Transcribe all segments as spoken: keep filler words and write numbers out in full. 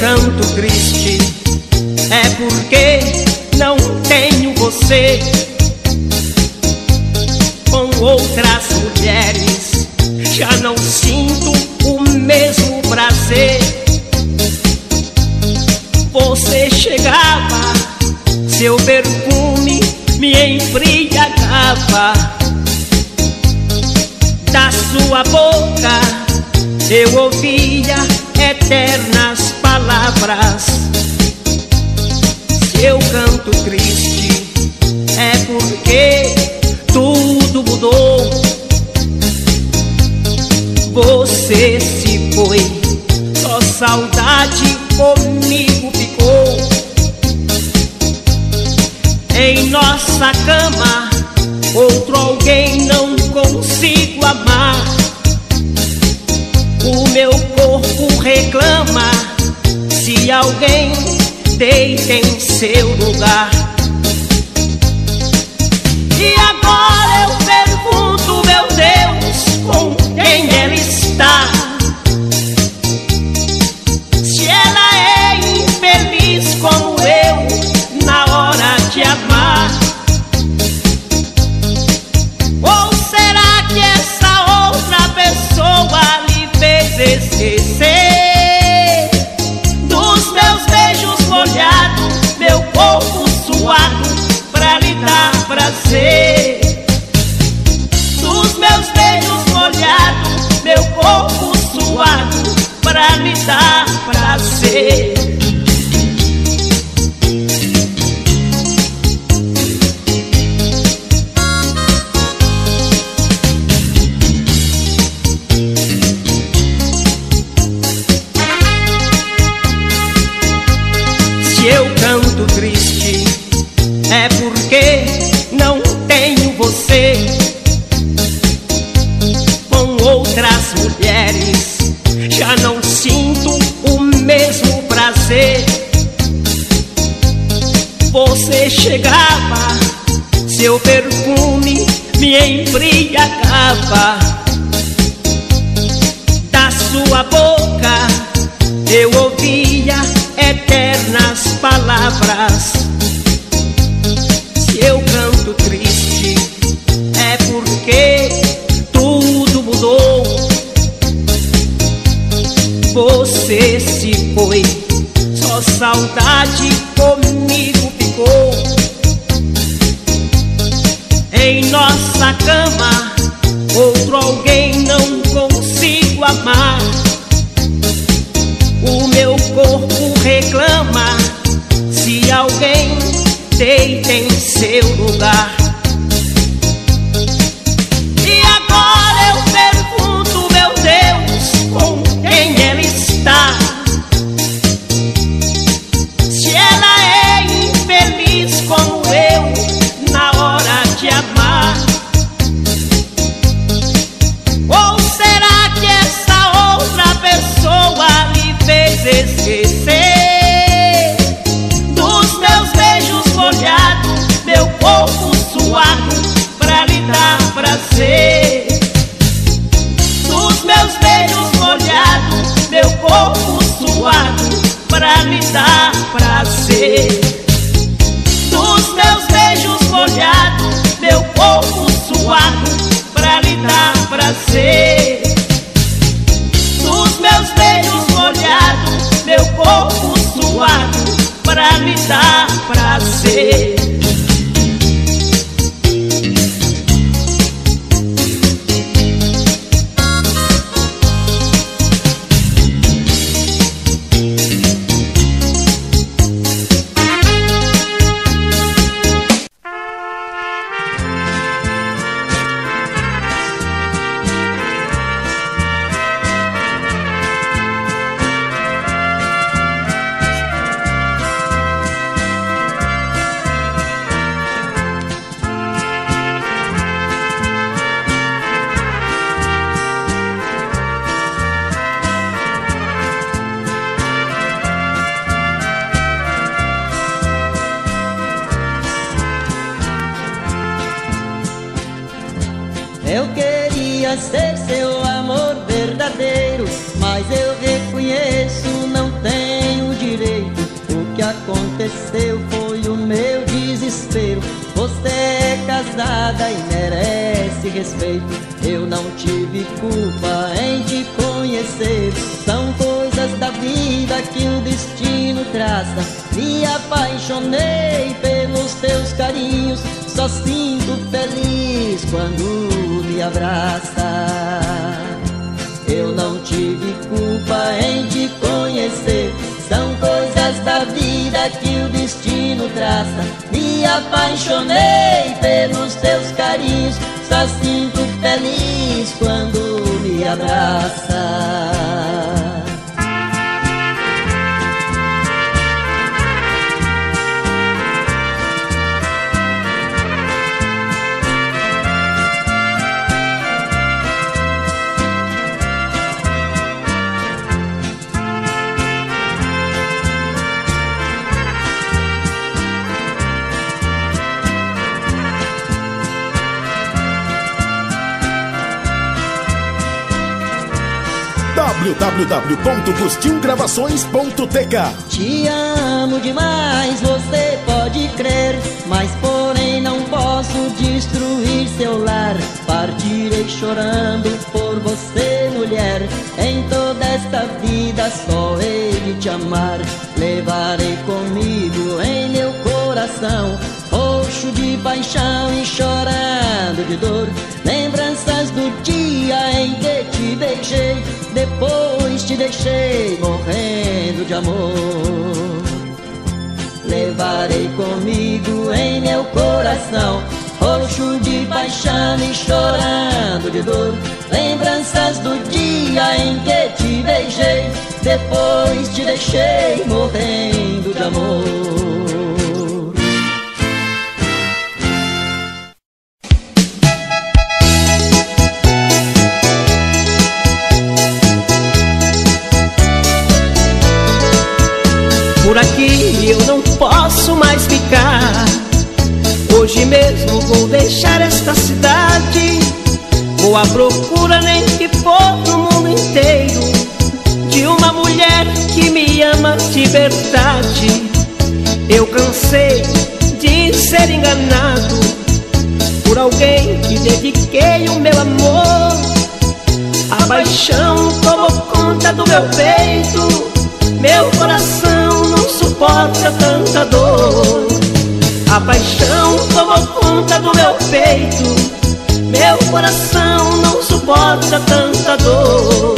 canto triste é porque não tenho você. Com outras mulheres já não sinto o mesmo prazer. Você chegava, seu perfume me embriagava. Da sua boca eu ouvia eternas palavras. Se eu canto triste é porque tudo mudou. Você se foi, só saudade comigo ficou. Em nossa cama outro alguém não consigo amar. O meu corpo reclama, se alguém deita em seu lugar. E agora eu pergunto, meu Deus, com quem ela está? Se ela é infeliz como eu na hora de amar. Ou será que essa outra pessoa lhe fez esquecer dos meus beijos molhados, meu corpo suado pra lhe dar prazer? Dos meus beijos molhados, meu corpo suado pra lhe dar prazer. Se eu canto triste é porque não tenho você. Com outras mulheres já não sinto o mesmo prazer. Você chegava, seu perfume me embriagava. Da sua boca eu ouvia eternas palavras. Se eu canto triste é porque tudo mudou. Você se foi, só saudade comigo ficou. Em nossa cama outro alguém não consigo amar. O meu corpo reclama, se alguém deita em seu lugar. E agora eu pergunto, meu Deus, com quem ela está? Se ela é infeliz como eu na hora de amar. Ou será que essa outra pessoa lhe fez esquecer dos meus beijos molhados, meu corpo suado pra lhe dar prazer? Dos meus beijos molhados, meu corpo suado pra lhe dar prazer. Dos meus beijos molhados, meu corpo suado pra lhe dar prazer. Dos meus beijos molhados, meu corpo suado pra lhe dar prazer. Eu queria ser seu amor verdadeiro, mas eu reconheço, não tenho aconteceu foi o meu desespero. Você é casada e merece respeito. Eu não tive culpa em te conhecer. São coisas da vida que o destino traça. Me apaixonei pelos teus carinhos. Só sinto feliz quando me abraça. Eu não tive culpa em te conhecer. São coisas da vida que o destino traça. Me apaixonei pelos teus carinhos. Só sinto feliz quando me abraça. w w w ponto gustinho gravações ponto t k. Te amo demais, você pode crer, mas porém não posso destruir seu lar. Partirei chorando por você, mulher. Em toda esta vida só hei de te amar. Levarei comigo em meu coração, roxo de paixão e chorando de dor, lembranças do dia em que te beijei. Depois te deixei morrendo de amor. Levarei comigo em meu coração, roxo de paixão e chorando de dor, lembranças do dia em que te beijei. Depois te deixei morrendo de amor. Por aqui eu não posso mais ficar. Hoje mesmo vou deixar esta cidade. Vou à procura, nem que for no mundo inteiro, de uma mulher que me ama de verdade. Eu cansei de ser enganado por alguém que dediquei o meu amor. A paixão tomou conta do meu peito. Meu coração não suporta tanta dor. A paixão tomou conta do meu peito. Meu coração não suporta tanta dor.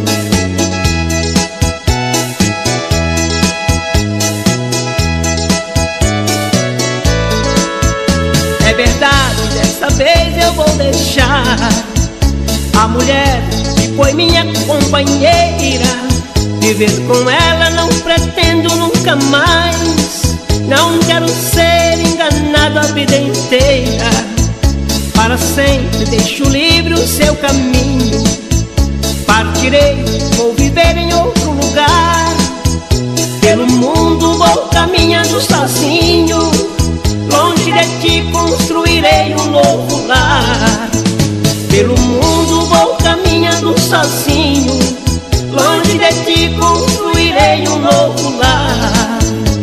É verdade, dessa vez eu vou deixar a mulher que foi minha companheira. Viver com ela não pretendo nunca mais. Não quero ser enganado a vida inteira. Para sempre deixo livre o seu caminho. Partirei, vou viver em outro lugar. Pelo mundo vou caminhando sozinho. Longe de ti construirei um novo lar. Pelo mundo vou caminhando sozinho. Longe de ti construirei um novo lar.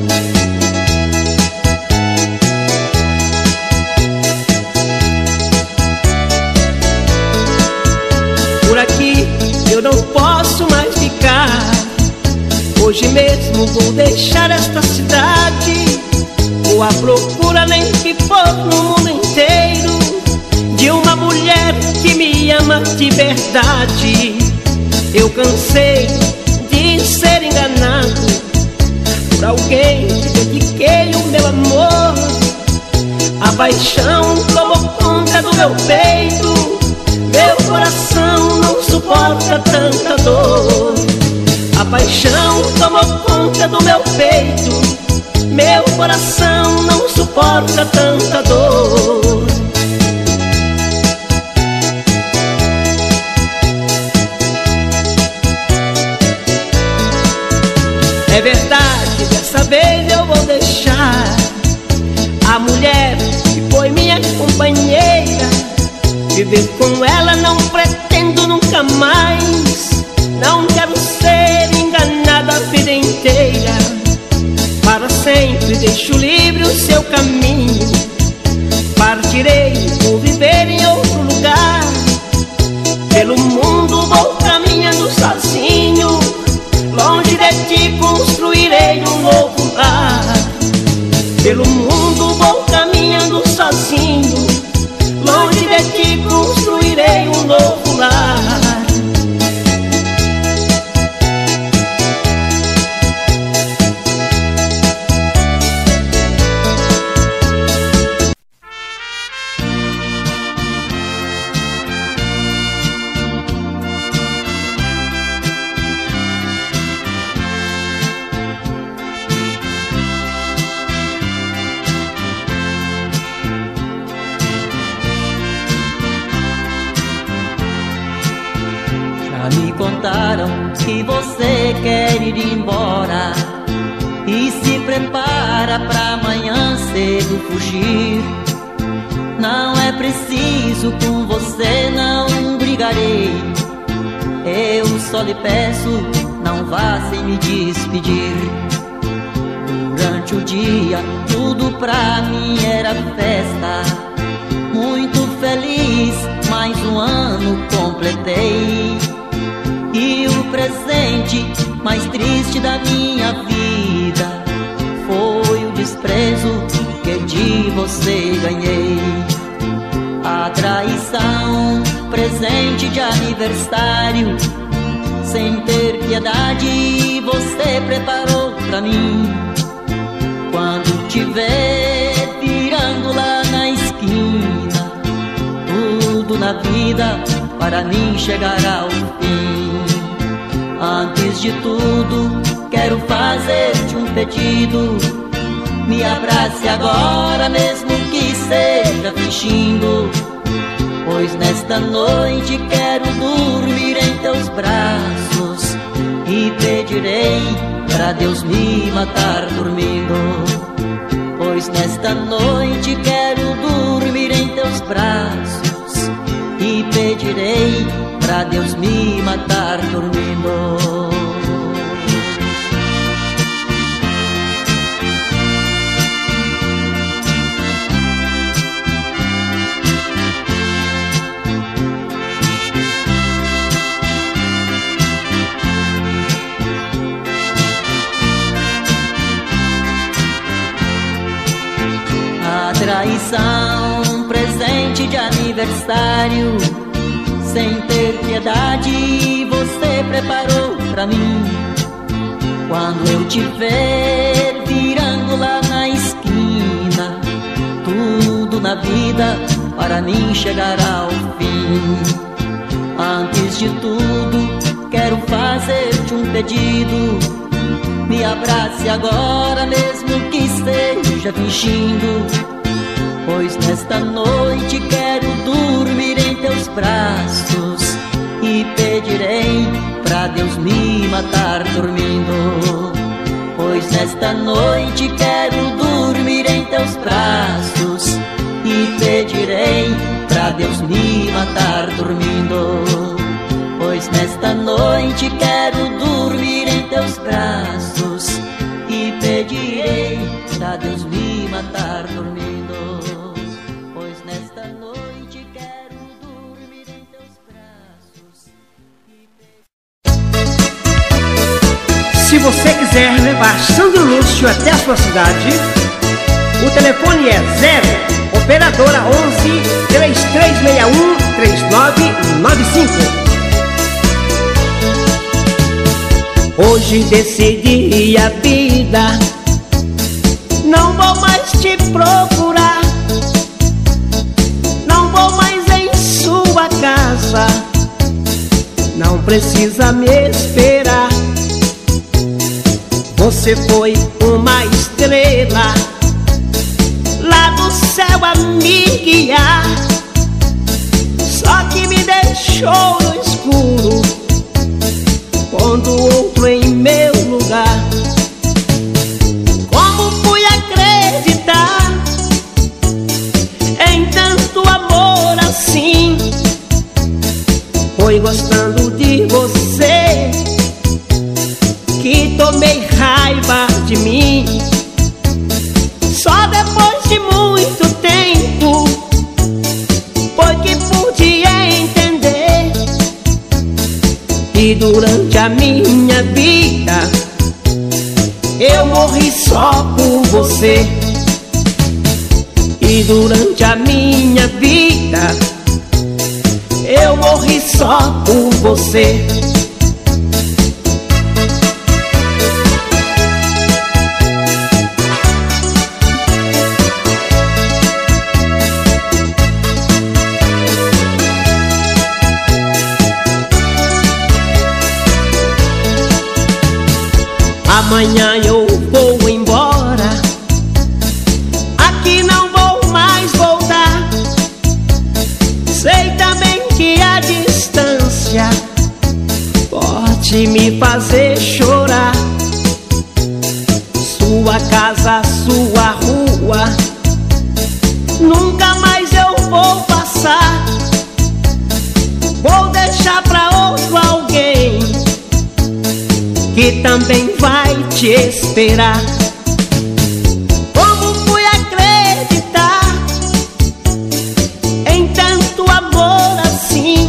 Por aqui eu não posso mais ficar. Hoje mesmo vou deixar esta cidade. Vou à procura, nem que for no mundo inteiro, de uma mulher que me ama de verdade. Eu cansei de ser enganado por alguém que dediquei o meu amor. A paixão tomou conta do meu peito. Meu coração não suporta tanta dor. A paixão tomou conta do meu peito. Meu coração não suporta tanta dor. É verdade, dessa vez eu vou deixar a mulher que foi minha companheira. Viver com ela não pretendo nunca mais. Não quero ser enganado a vida inteira. Para Pelo mundo vou caminhando sozinho, longe de ti construirei um novo lar. Contaram que você quer ir embora e se prepara pra amanhã cedo fugir. Não é preciso, com você não brigarei. Eu só lhe peço, não vá sem me despedir. Durante o dia tudo pra mim era festa, muito feliz, mais um ano completei. E o presente mais triste da minha vida foi o desprezo que de você ganhei. A traição, presente de aniversário, sem ter piedade você preparou pra mim. Quando te ver virando lá na esquina, tudo na vida para mim chegará ao fim. Antes de tudo, quero fazer-te um pedido. Me abrace agora, mesmo que seja fingindo, pois nesta noite quero dormir em teus braços e pedirei pra Deus me matar dormindo. Pois nesta noite quero dormir em teus braços e pedirei pra Deus me matar dormindo. A traição, presente de aniversário, sem ter piedade você preparou pra mim. Quando eu te ver virando lá na esquina, tudo na vida para mim chegará ao fim. Antes de tudo, quero fazer-te um pedido. Me abrace agora, mesmo que esteja fingindo, pois nesta noite quero dormir em teus braços e pedirei pra Deus me matar dormindo. Pois nesta noite quero dormir em teus braços e pedirei pra Deus me matar dormindo. Pois nesta noite quero dormir em teus braços e pedirei pra Deus me matar dormindo. Pois nesta noite quero dormir em teus braços e pedirei... Se você quiser levar Sandro Lúcio até a sua cidade, o telefone é zero operadora onze, três três seis um, três nove nove cinco. Hoje decidi a vida, não vou mais te procurar, não vou mais em sua casa, não precisa me esperar. Você foi uma estrela lá do céu a me guiar, só que me deixou no escuro, pondo outro em meu lugar. Como fui acreditar em tanto amor assim? Foi gostando de você que tomei raiva de mim. Só depois de muito tempo foi que pude entender. E durante a minha vida eu morri só por você. que durante a minha vida eu morri só por você. Amanhã eu vou embora, aqui não vou mais voltar. Sei também que a distância pode me fazer chorar. Sua casa, sua rua, nunca mais eu vou passar. Vou deixar pra outro alguém que também vai te esperar. Como fui acreditar em tanto amor assim?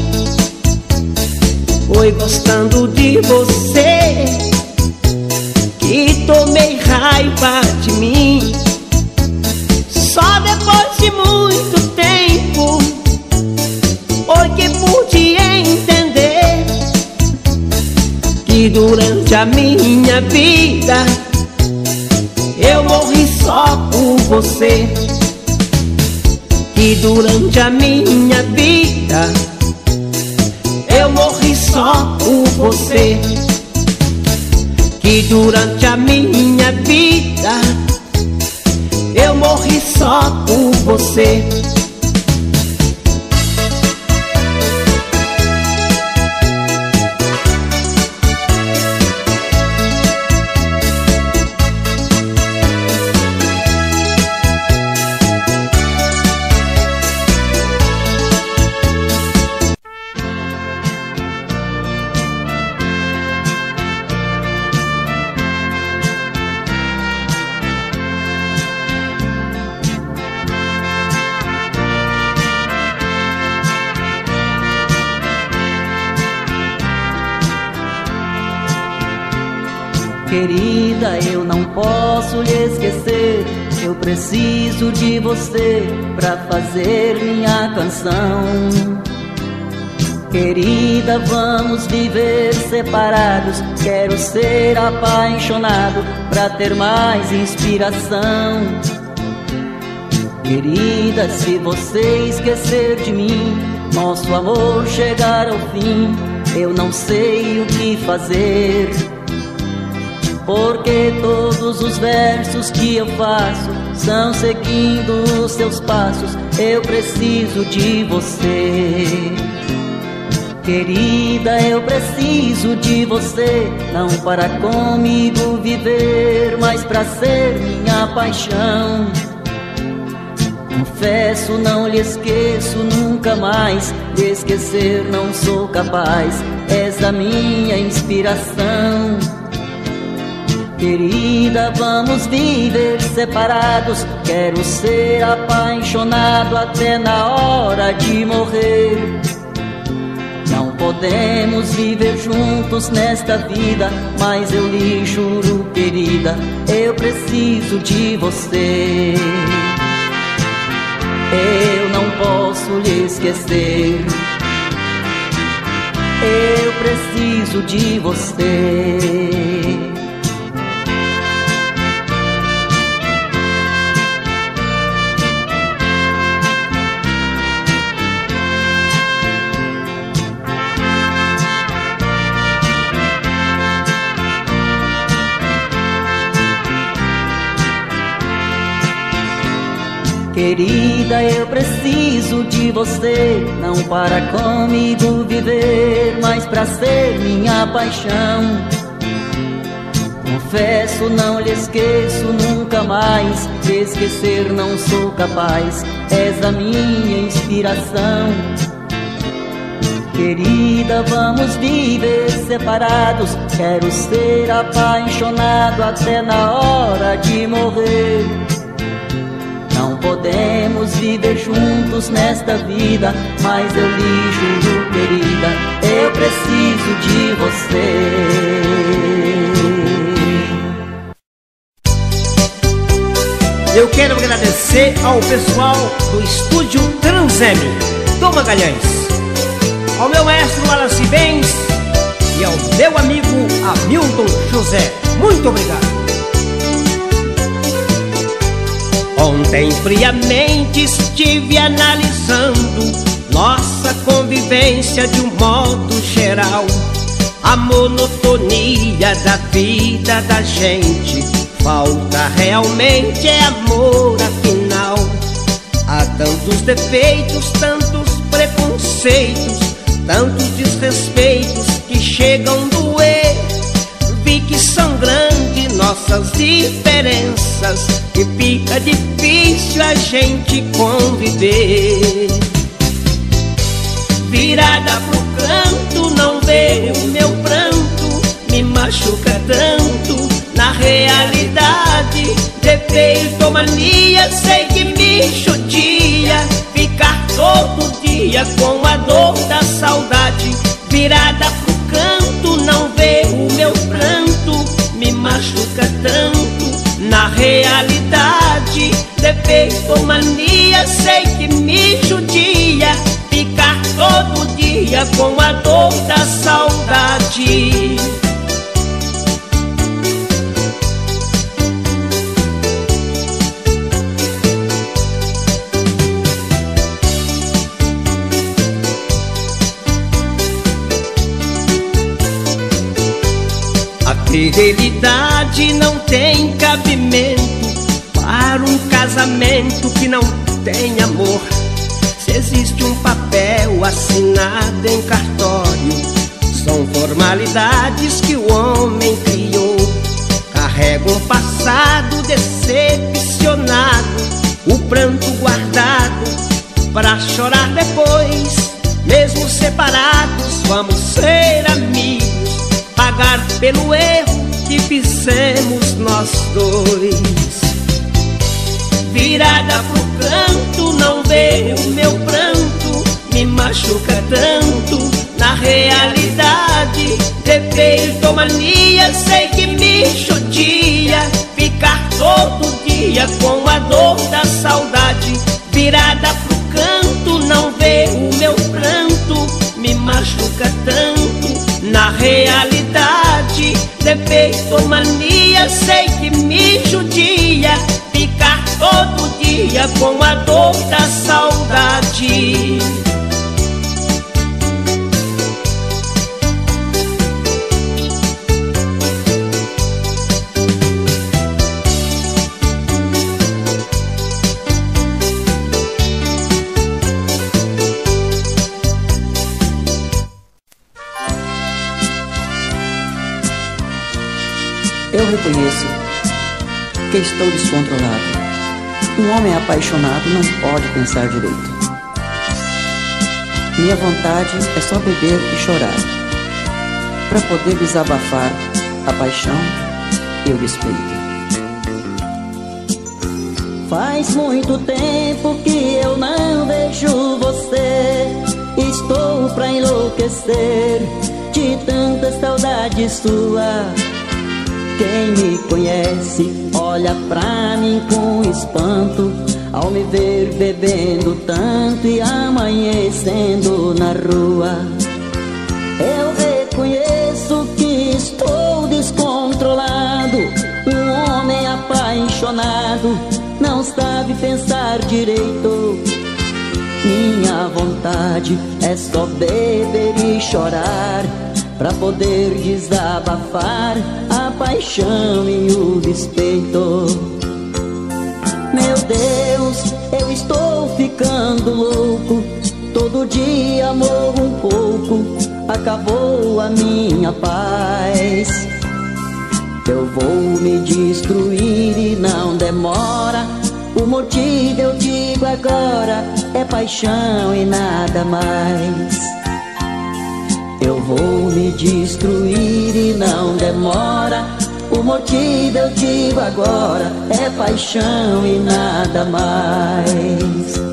Foi gostando de você que tomei raiva de mim. Só depois de muito tempo foi que pude entender que durante a minha vida eu morri só por você. Que durante a minha vida eu morri só por você. Que durante a minha vida eu morri só por você. Querida, eu não posso lhe esquecer. Eu preciso de você pra fazer minha canção. Querida, vamos viver separados. Quero ser apaixonado pra ter mais inspiração. Querida, se você esquecer de mim, nosso amor chegar ao fim, eu não sei o que fazer. Porque todos os versos que eu faço são seguindo os seus passos. Eu preciso de você. Querida, eu preciso de você, não para comigo viver, mas pra ser minha paixão. Confesso, não lhe esqueço nunca mais. De esquecer não sou capaz. És a minha inspiração. Querida, vamos viver separados. Quero ser apaixonado até na hora de morrer. Não podemos viver juntos nesta vida, mas eu lhe juro, querida, eu preciso de você. Eu não posso lhe esquecer. Eu preciso de você. Querida, eu preciso de você, não para comigo viver, mas pra ser minha paixão. Confesso, não lhe esqueço nunca mais. De esquecer não sou capaz. És a minha inspiração. Querida, vamos viver separados. Quero ser apaixonado até na hora de morrer. Não podemos viver juntos nesta vida, mas eu lhe juro, querida, eu preciso de você. Eu quero agradecer agradecer ao pessoal do estúdio Transem, Dom Magalhães, ao meu maestro Wallace Bens e ao meu amigo Hamilton José. Muito obrigado. Ontem friamente estive analisando nossa convivência de um modo geral. A monotonia da vida da gente, falta realmente é amor afinal. Há tantos defeitos, tantos preconceitos, tantos desrespeitos que chegam a doer. Vi que são grandes nossas diferenças e fica difícil a gente conviver. Virada pro canto, não vê o meu pranto, me machuca tanto. Na realidade, defeito ou mania, sei que me judia. Ficar todo dia com a dor da saudade. Virada pro canto, não vê o meu pranto, me machuca tanto. Na realidade, defeito ou mania, sei que me judia. Ficar todo dia com a dor da saudade. A fidelidade não tem cabimento para um casamento que não tem amor. Se existe um papel assinado em cartório, são formalidades que o homem criou. Carrega um passado decepcionado, o pranto guardado para chorar depois. Mesmo separados, vamos ser amigos, pagar pelo erro que fizemos nós dois. Virada pro canto, não vê o meu pranto, me machuca tanto. Na realidade, defeito ou mania, sei que me judia. Ficar todo dia com a dor da saudade. Virada pro canto, não vê o meu pranto, me machuca tanto. Na realidade, defeito ou mania, sei que me judia. Ficar todo dia com a dor da saudade. Eu reconheço que estou descontrolado. Um homem apaixonado não pode pensar direito. Minha vontade é só beber e chorar. Para poder desabafar a paixão e o respeito. Faz muito tempo que eu não vejo você. Estou pra enlouquecer de tanta saudade sua. Quem me conhece olha pra mim com espanto ao me ver bebendo tanto e amanhecendo na rua. Eu reconheço que estou descontrolado. Um homem apaixonado não sabe pensar direito. Minha vontade é só beber e chorar pra poder desabafar a paixão e o despeito. Meu Deus, eu estou ficando louco. Todo dia morro um pouco, acabou a minha paz. Eu vou me destruir e não demora. O motivo eu digo agora é paixão e nada mais. Eu vou me destruir e não demora. O motivo eu digo agora é paixão e nada mais.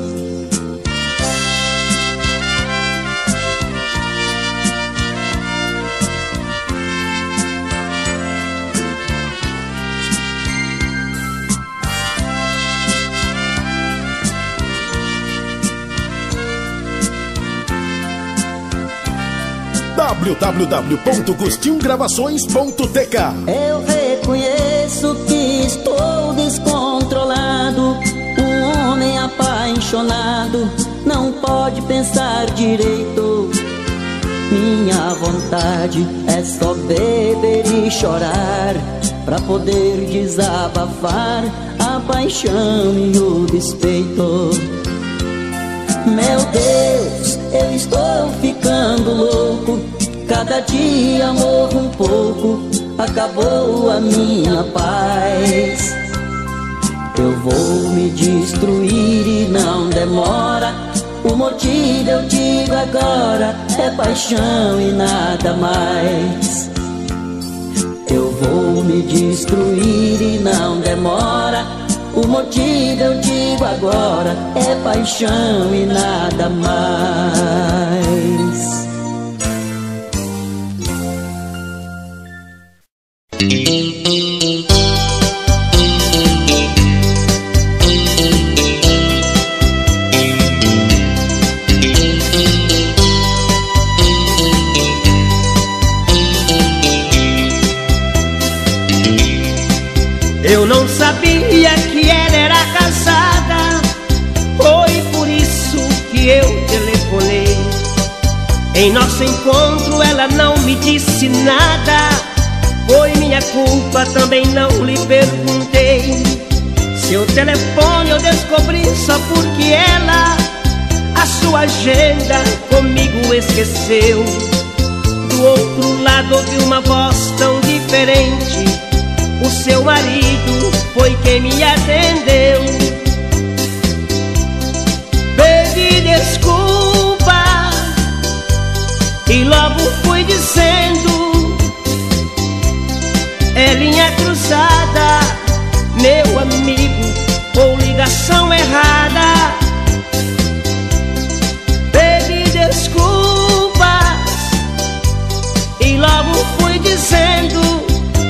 w w w ponto gustinho gravações ponto t k. Eu reconheço que estou descontrolado. Um homem apaixonado não pode pensar direito. Minha vontade é só beber e chorar, pra poder desabafar a paixão e o despeito. Meu Deus, eu estou ficando louco. Cada dia morro um pouco, acabou a minha paz. Eu vou me destruir e não demora. O motivo eu digo agora é paixão e nada mais. Eu vou me destruir e não demora. O motivo eu digo agora é paixão e nada mais. Eu não sabia que ela era casada, foi por isso que eu telefonei. Em nosso encontro ela não me disse nada, foi minha culpa, também não lhe perguntei. Seu telefone eu descobri só porque ela a sua agenda comigo esqueceu. Do outro lado ouvi uma voz tão diferente, o seu marido foi quem me atendeu. Pedi desculpa e logo fui dizendo: é linha cruzada, meu amigo, ou ligação errada. Pedi desculpas e logo fui dizendo: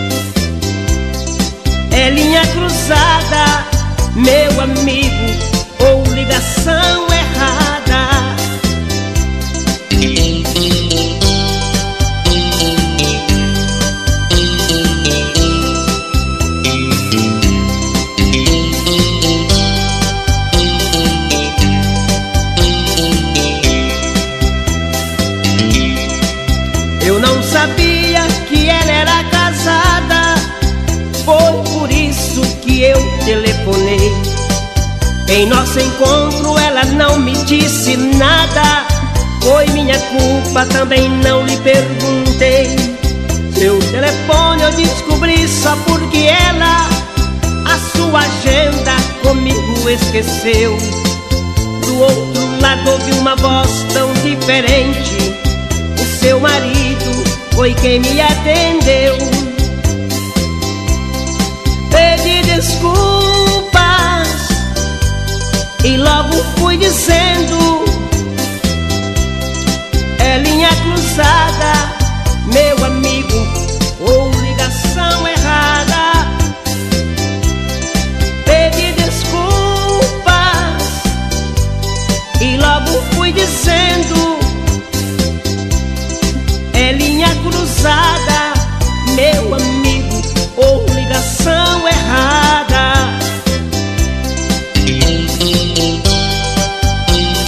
é linha cruzada, meu amigo, ou ligação errada. Eu não sabia que ela era casada, foi por isso que eu telefonei. Em nosso encontro ela não me disse nada, foi minha culpa, também não lhe perguntei. Seu telefone eu descobri só porque ela a sua agenda comigo esqueceu. Do outro lado ouvi uma voz tão diferente, o seu marido foi quem me atendeu. Pedi desculpas e logo fui dizendo: é linha cruzada, meu amigo, ou ligação errada. Pedi desculpas e logo fui dizendo: é linha cruzada, meu amigo, ou ligação errada.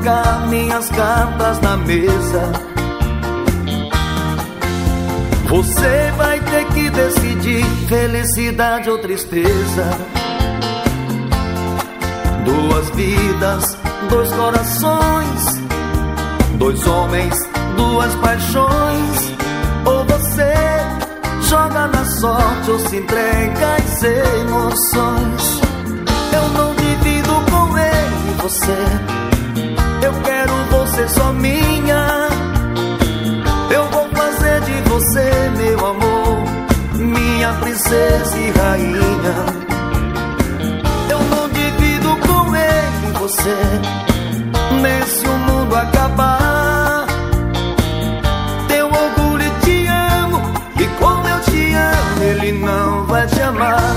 colocar minhas cartas na mesa. Você vai ter que decidir felicidade ou tristeza. Duas vidas, dois corações, dois homens, duas paixões. Ou você joga na sorte ou se entrega às emoções. Eu não divido com ele e você, eu quero você só minha. Eu vou fazer de você, meu amor, minha princesa e rainha. Eu não divido com ele e você, nesse o mundo acabar. Teu orgulho te amo, e como eu te amo, ele não vai te amar.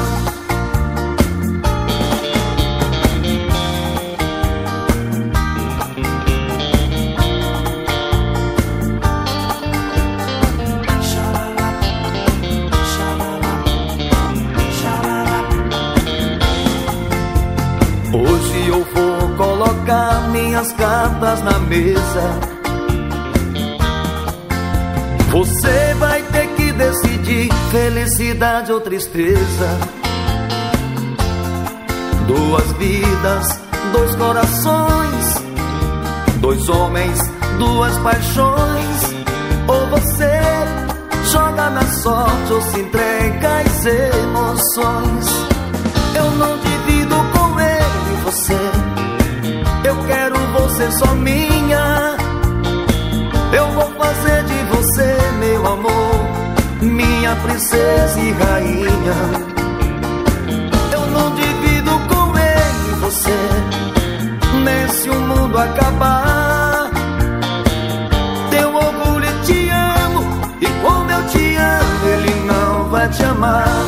Hoje eu vou colocar minhas cartas na mesa. Você vai ter que decidir felicidade ou tristeza. Duas vidas, dois corações, dois homens, duas paixões. Ou você joga na sorte ou se entrega às emoções. Eu não divido com ele e você, eu quero você só minha. Eu vou fazer de você, meu amor, minha princesa e rainha. Eu não divido com ele e você, nesse o mundo acabar. Teu orgulho te amo, e como eu te amo, ele não vai te amar.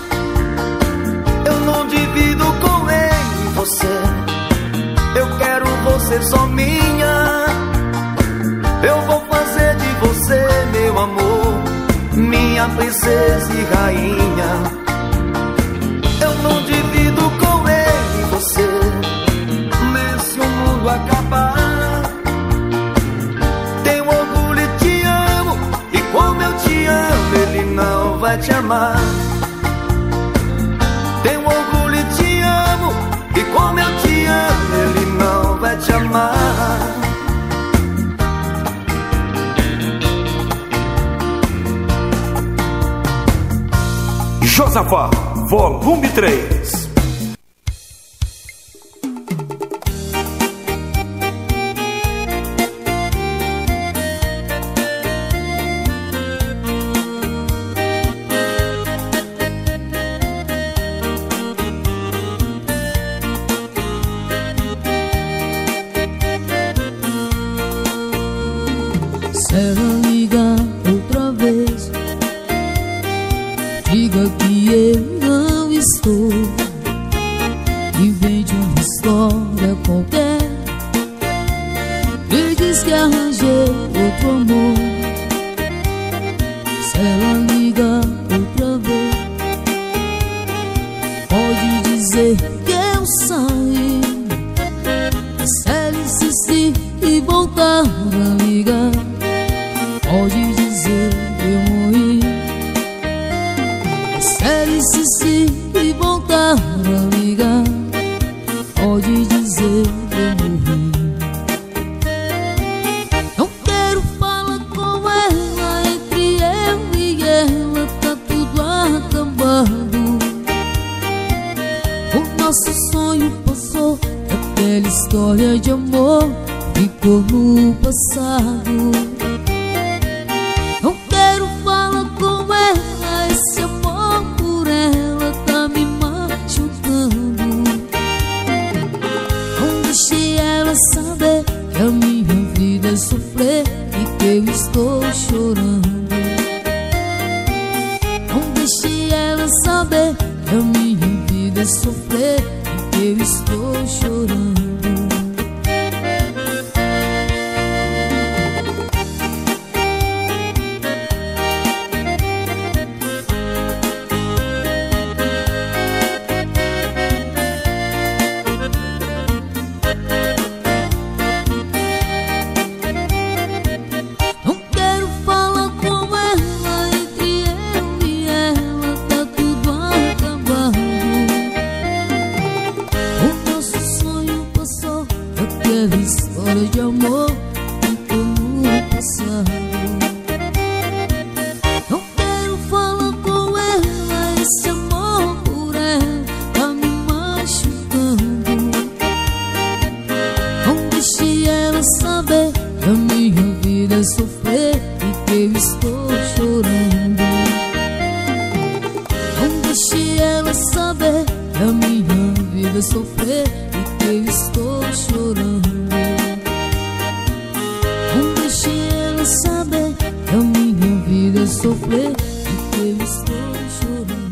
Eu não divido com ele e você, eu quero você só minha. Eu vou fazer de você, meu amor, minha princesa e rainha. Eu não divido com ele e você, nesse o mundo acabar. Tenho orgulho e te amo, e como eu te amo, ele não vai te amar. Tenho orgulho e te amo, e como eu te amo, ele não vai te amar. Josafá, volume três. Se ela ligar outra vez, diga que eu não estou. Invente uma história qualquer e diz que arranjei outro amor. Se ela ligar outra vez, pode dizer que eu saí. Se ela insistir e voltar a ligar, pode dizer que eu morri. Se ela insistir e voltar a ligar, pode dizer que eu morri. Não quero falar com ela, entre eu e ela tá tudo acabado. O nosso sonho passou, aquela história de amor ficou no passado. Não quero falar com ela, esse amor por ela tá me machucando. Não deixe ela saber que a minha vida é sofrer e que eu estou chorando. Não deixe ela saber que a minha vida é sofrer e que eu estou chorando. aquela história de amor ficou no passado. Não quero falar com ela, esse amor por ela tá me machucando. Não deixe ela saber que a minha vida é sofrer e que eu estou chorando. Não deixe ela saber que a minha vida é sofrer e que eu estou chorando. Não deixe ela saber que a minha vida é sofrer e que eu estou chorando.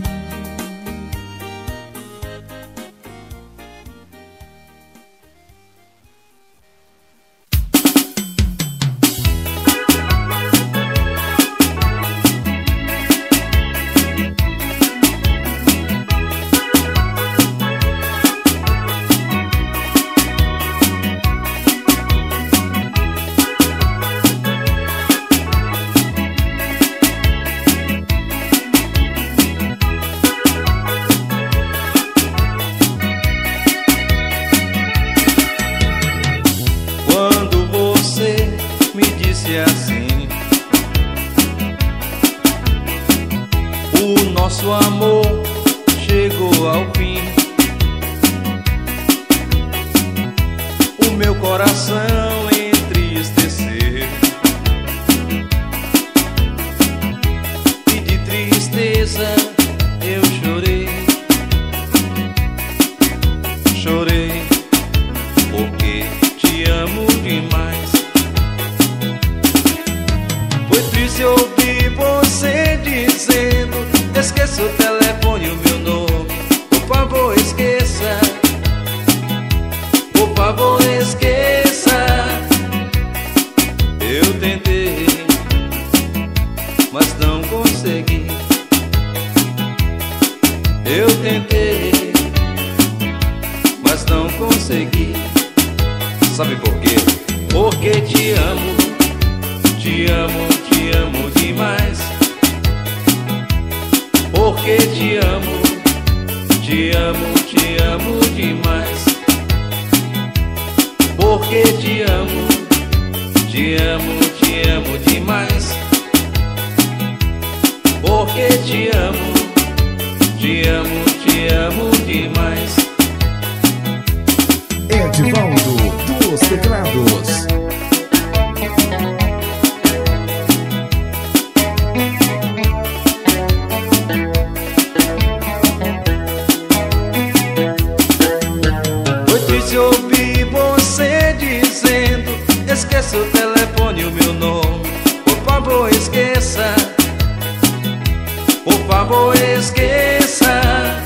Assim, o nosso amor chegou ao fim. O meu coração entristeceu e de tristeza eu chorei. Chorei porque te amo demais. Foi triste ouvir você dizendo: esqueça o telefone, o meu nome. Por favor, esqueça. Por favor, esqueça. Eu tentei, mas não consegui. Eu tentei, mas não consegui. Sabe por quê? Porque te amo. Te amo, te amo demais. Porque te amo, te amo, te amo demais. Porque te amo, te amo, te amo demais. Porque te amo, te amo, te amo demais. Edivaldo dos Teclados. Ouvi você dizendo: esqueça o telefone, o meu nome. Por favor, esqueça. Por favor, esqueça.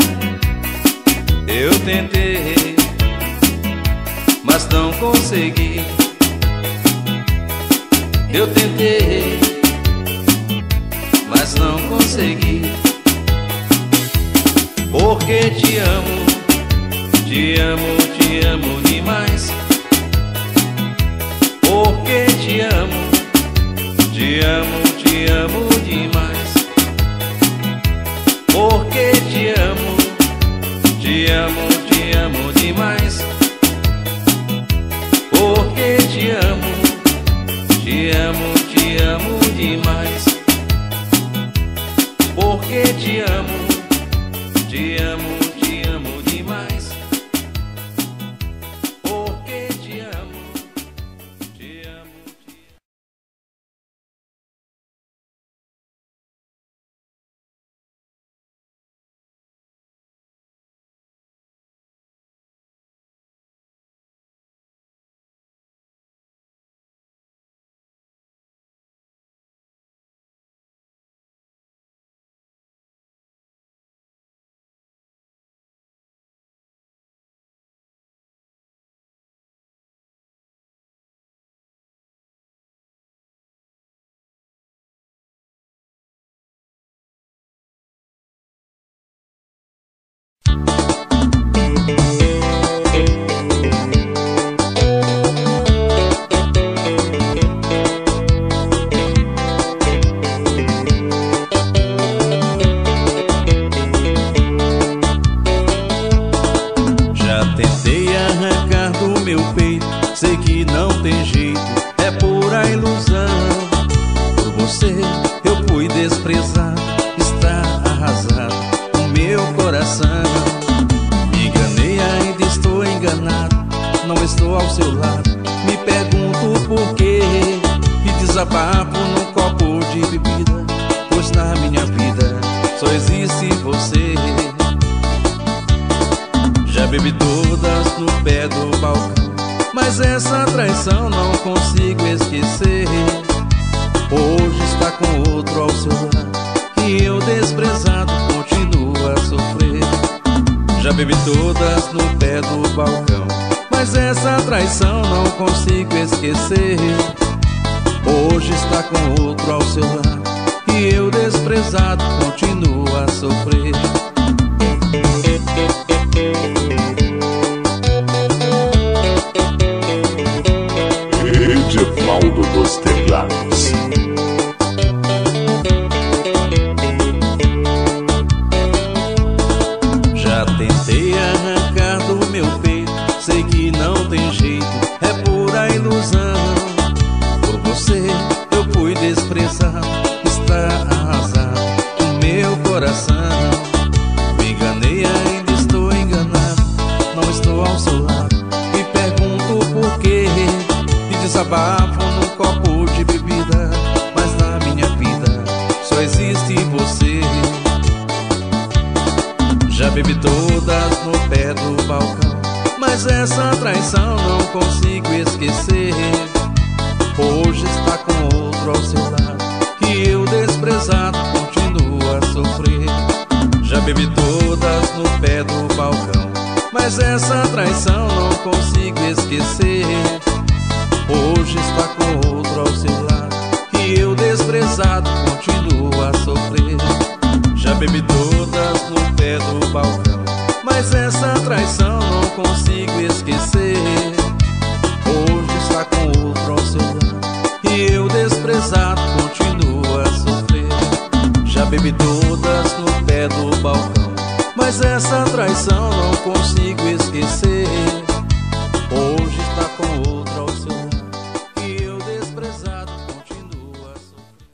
Eu tentei, mas não consegui. Eu tentei, mas não consegui. Porque te amo, te amo, te amo demais. Porque te amo, te amo, te amo demais. Porque te amo, te amo, te amo demais. Porque te amo, te amo, te amo demais. Porque te amo, te amo, te amo demais. Porque te amo, te amo. sei que não tem jeito, é pura ilusão. Por você eu fui desprezado, está arrasado o meu coração. Me enganei, ainda estou enganado, não estou ao seu lado. Me pergunto por quê e desabafo num copo de bebida, pois na minha vida só existe você. Já bebi todas no pé do balcão, mas essa traição não consigo esquecer. Hoje está com outro ao seu lado e eu, desprezado, continuo a sofrer. Já bebi todas no pé do balcão, mas essa traição não consigo esquecer. Hoje está com outro ao seu lado e eu, desprezado, continuo a sofrer. Edivaldo dos Teclados. Já tentei arrancar do meu peito, sei que não tem jeito, é pura ilusão. Por você eu fui desprezado, está arrasado o meu coração. Me enganei, ainda estou enganado, não estou ao seu lado. Me pergunto por quê e desabafo num copo de bebida, mas na minha vida só existe você. Já bebi todas no pé do balcão, mas essa traição não consigo esquecer. Hoje está com outro ao seu lado e eu, desprezado, continuo a sofrer. Já bebi todas no pé do balcão, mas essa traição não consigo esquecer. Hoje está com outro ao seu lado e eu, desprezado, continuo a sofrer. Já bebi todas no pé do balcão, mas essa traição não consigo esquecer. Hoje está com outro ao seu lado e eu, desprezado, continuo a sofrer. Já bebi todas no pé do balcão, mas essa traição não consigo esquecer. Hoje está com outro ao seu lado e eu, desprezado, continuo a sofrer.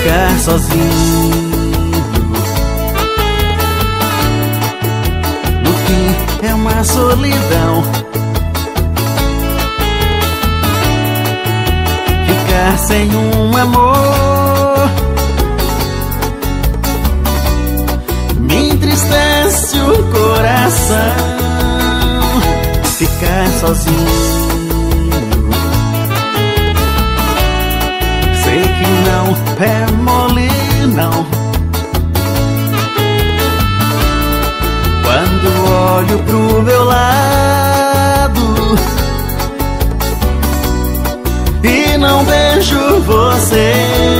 ficar sozinho. No fim é uma solidão, ficar sem um amor. Me entristece o coração, ficar sozinho. Sei que não é mole, não. Quando olho pro meu lado e não vejo você,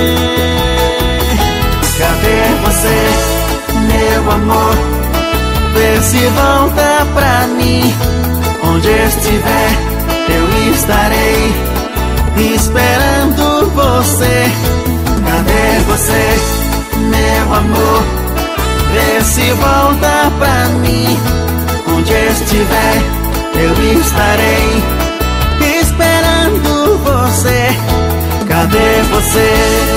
cadê você, meu amor? Vê se volta pra mim. Onde estiver, eu estarei esperando você. Cadê você, meu amor? Vê se volta pra mim. Onde estiver, eu estarei esperando você. Cadê você?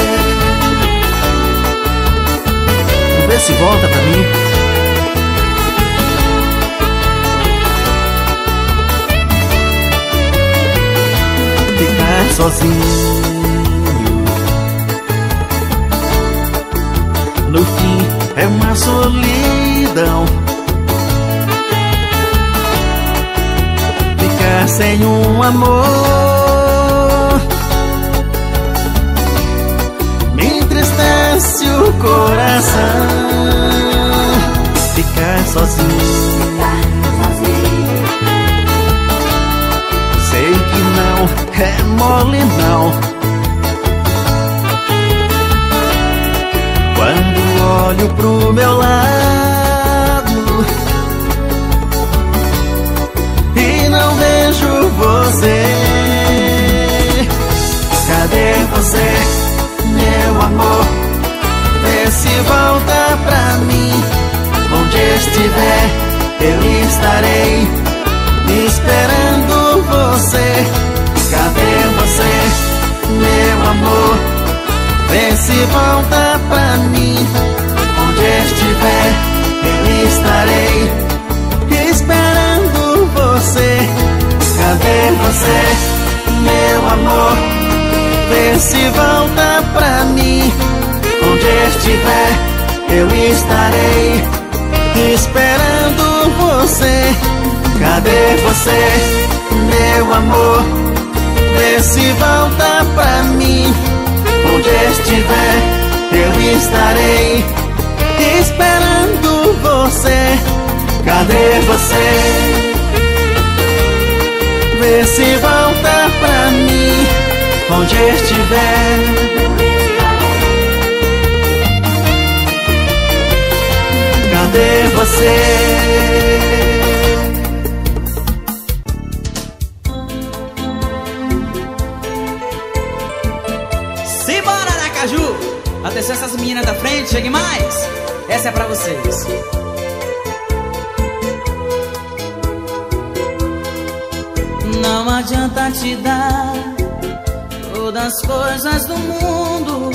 Vê se volta pra mim. Ficar sozinho, no fim é uma solidão, ficar sem um amor. Me entristece o coração, ficar sozinho. Sei que não é mole, não. Quando olho pro meu lado e não vejo você, cadê você, meu amor? Vê se volta pra mim. Onde estiver, eu estarei esperando você. Cadê você, meu amor? Vê se volta pra mim. Onde estiver, eu estarei esperando você. Cadê você, meu amor? Vê se volta pra mim. Onde estiver, eu estarei esperando você. Cadê você, meu amor? Vê se volta pra mim. Onde estiver, eu estarei esperando você. Cadê você? Vê se volta pra mim. Onde estiver, cadê você? Atenção, essas meninas da frente, cheguem mais. Essa é pra vocês. Não adianta te dar todas as coisas do mundo,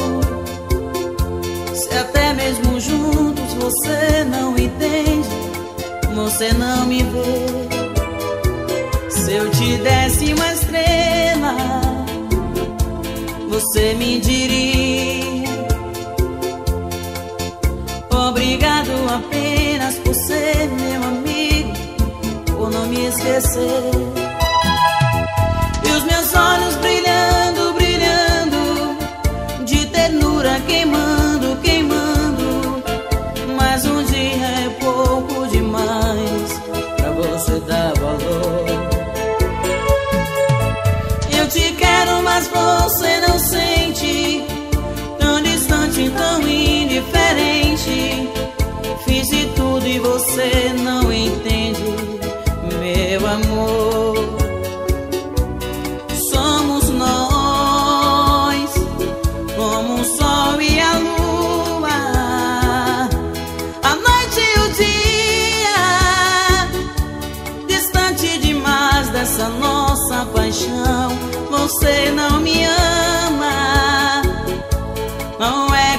se até mesmo juntos você não entende, você não me vê. Se eu te desse uma estrela, você me diria obrigado apenas por ser meu amigo, por não me esquecer. E os meus olhos brilhando, brilhando, de ternura queimando, queimando. Mas um dia é pouco demais pra você dar valor. Eu te quero, mas você não sente, tão distante, tão indiferente. Fiz de tudo e você não entende, meu amor. Somos nós, como o sol e a lua, a noite e o dia. Distante demais dessa nossa paixão, você não me ama. Não é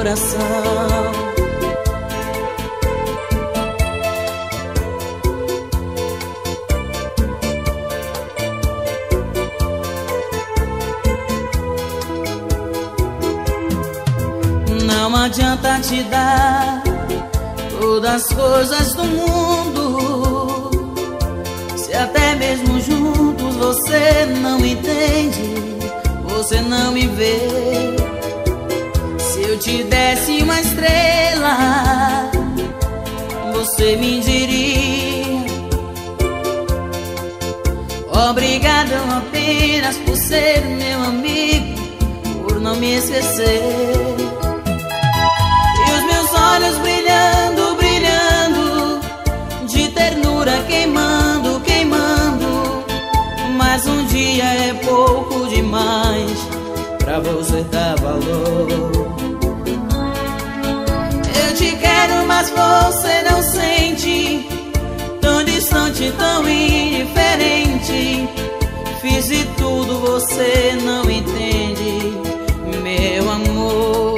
coração. Não adianta te dar todas as coisas do mundo, se até mesmo juntos você não entende, você não me vê. Se eu te desse uma estrela, você me diria obrigado apenas por ser meu amigo, por não me esquecer. Olhos brilhando, brilhando, de ternura queimando, queimando. Mas um dia é pouco demais pra você dar valor. Eu te quero, mas você não sente, tão distante, tão indiferente. Fiz de tudo, você não entende, meu amor.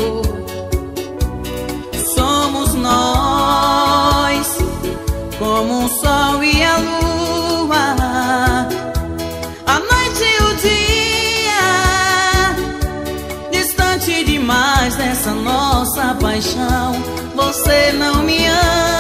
Nós, como o sol e a lua, a noite e o dia, distante demais dessa nossa paixão. Você não me ama,